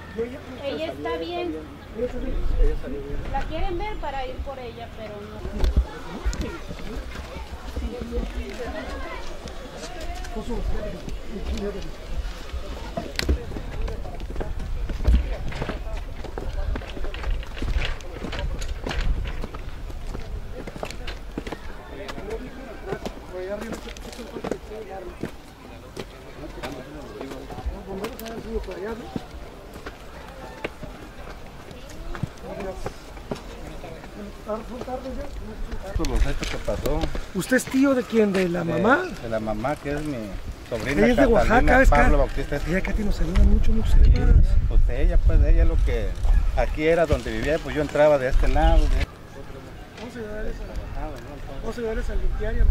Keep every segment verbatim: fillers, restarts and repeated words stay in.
Ella está bien. La quieren ver para ir por ella, pero no. Los hechos que pasó. ¿Usted es tío de quién? ¿De la de, mamá? De la mamá, que es mi sobrina. Ella es de Oaxaca, es Pablo que Bautista. ella Katy nos ayuda mucho, mucho. Sí, pues ella, pues ella lo que aquí era donde vivía, pues yo entraba de este lado. De... Vamos a ayudarles a, vamos a, ayudarles a limpiar y a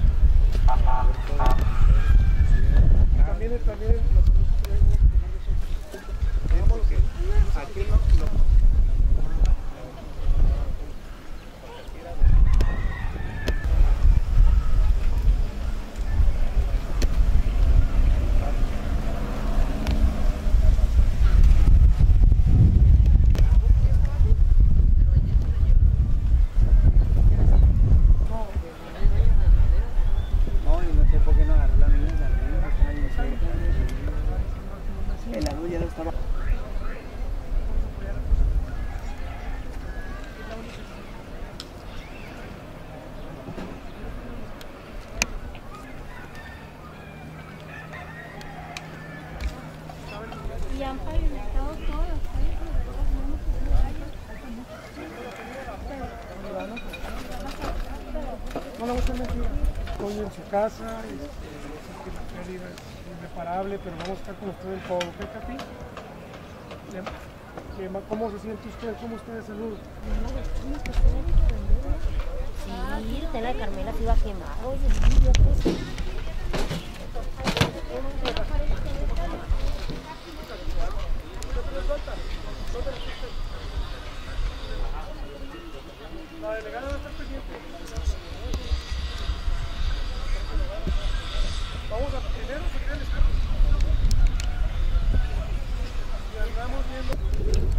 También, también aquí no, no. La luz ya no estaba. Y han pavimentado todas las calles. No le vamos a mentir, estoy en su casa, y sé que la pérdida es irreparable, pero vamos a estar con usted en todo, ¿ok, Katy? ¿Cómo se siente usted? ¿Cómo está de salud? Sí, usted la de Carmela se iba a quemar, oye, sí, yo pues. La delegada va a estar pendiente. Vamos a primero sacar el escándalo. Y andamos viendo.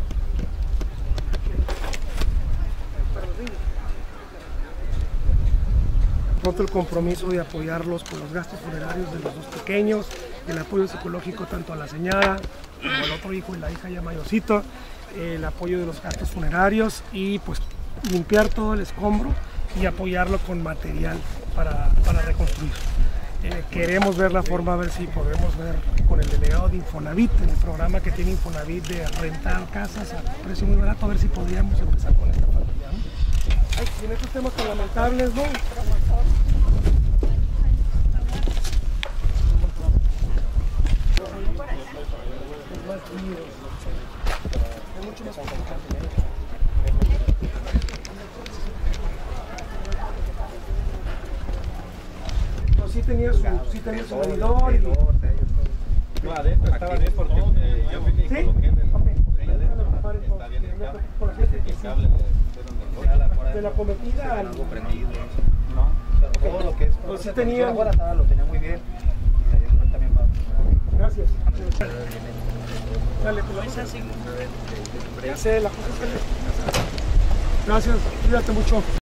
Pronto el compromiso de apoyarlos con los gastos funerarios de los dos pequeños, el apoyo psicológico tanto a la señora como al otro hijo y la hija ya mayorcito, el apoyo de los gastos funerarios y pues limpiar todo el escombro y apoyarlo con material para, para reconstruir. Eh, queremos ver la forma, a ver si podemos ver con el delegado de Infonavit, en el programa que tiene Infonavit de rentar casas a precio muy barato, a ver si podríamos empezar con esta familia, ¿no? Ay, y en estos temas tan lamentables, ¿no? Es mucho más complicado. Pero sí tenía su, sí tenía su medidor y... No, adentro estaba bien porque eh, yo vine y ¿sí? coloqué en el... Okay. Ella adentro está bien el cable. El cable de, de la cometida al... algo prendido. No, pero todo lo que es... Pues sí tenía... Afuera estaba, lo tenía muy bien. Y ahí también va. Gracias. Dale, pues vamos a seguir. Ya sé, la cosa es que... Gracias, cuídate mucho.